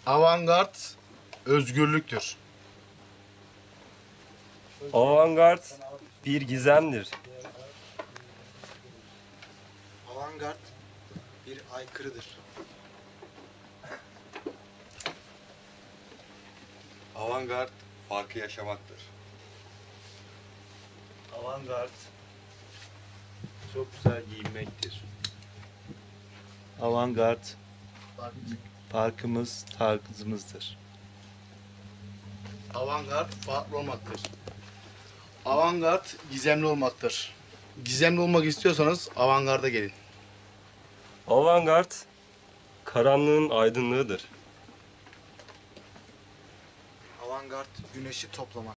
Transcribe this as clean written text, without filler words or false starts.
Avantgard özgürlüktür. Avantgard bir gizemdir. Avantgard bir aykırıdır. Avantgard farkı yaşamaktır. Avantgard çok güzel giyinmektir. Avantgard farkımız, tarzımızdır. Avantgard farklı olmaktır. Avantgard gizemli olmaktır. Gizemli olmak istiyorsanız avantgarda gelin. Avantgard karanlığın aydınlığıdır. Avantgard güneşi toplamak.